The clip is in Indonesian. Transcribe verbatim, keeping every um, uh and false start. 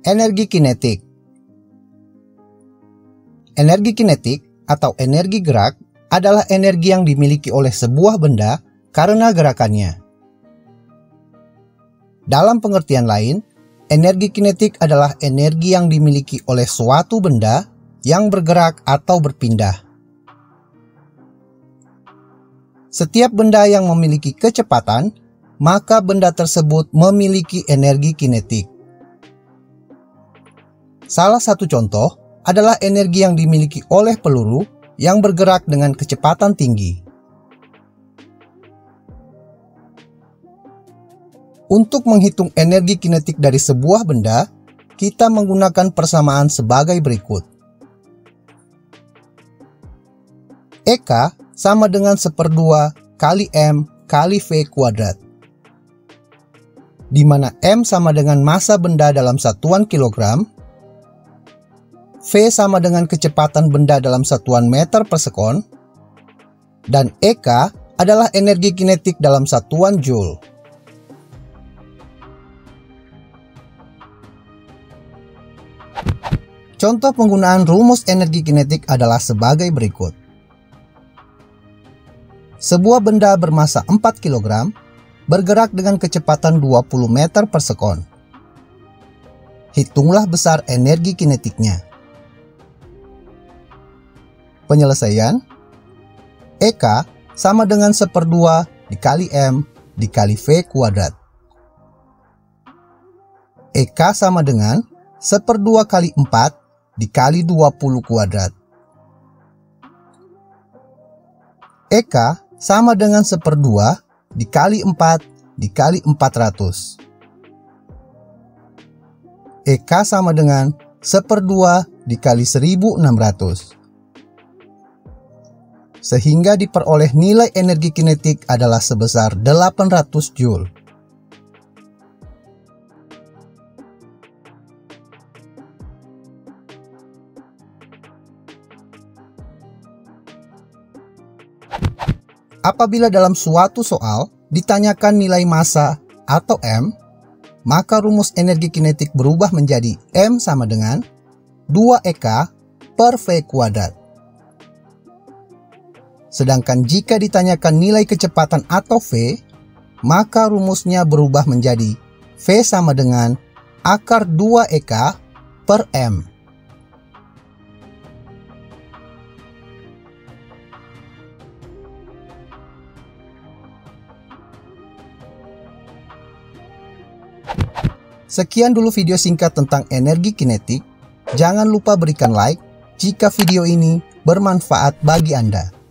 Energi kinetik. Energi kinetik atau energi gerak adalah energi yang dimiliki oleh sebuah benda karena gerakannya. Dalam pengertian lain, energi kinetik adalah energi yang dimiliki oleh suatu benda yang bergerak atau berpindah. Setiap benda yang memiliki kecepatan, maka benda tersebut memiliki energi kinetik. Salah satu contoh adalah energi yang dimiliki oleh peluru yang bergerak dengan kecepatan tinggi. Untuk menghitung energi kinetik dari sebuah benda, kita menggunakan persamaan sebagai berikut. E K sama dengan seperdua kali M kali V kuadrat, di mana M sama dengan massa benda dalam satuan kilogram, V sama dengan kecepatan benda dalam satuan meter per sekon, dan E K adalah energi kinetik dalam satuan joule. Contoh penggunaan rumus energi kinetik adalah sebagai berikut. Sebuah benda bermassa empat kilogram bergerak dengan kecepatan dua puluh meter per sekon. Hitunglah besar energi kinetiknya. Penyelesaian, E K sama dengan seperdua dikali M dikali V kuadrat. E K sama dengan seperdua kali empat dikali dua puluh kuadrat. E K sama dengan seperdua dikali empat dikali empat ratus. E K sama dengan seperdua dikali seribu enam ratus. Sehingga diperoleh nilai energi kinetik adalah sebesar delapan ratus joule. Apabila dalam suatu soal ditanyakan nilai massa atau M, maka rumus energi kinetik berubah menjadi M sama dengan dua E K per V kuadrat. Sedangkan jika ditanyakan nilai kecepatan atau V, maka rumusnya berubah menjadi V sama dengan akar dua E K per M. Sekian dulu video singkat tentang energi kinetik. Jangan lupa berikan like jika video ini bermanfaat bagi Anda.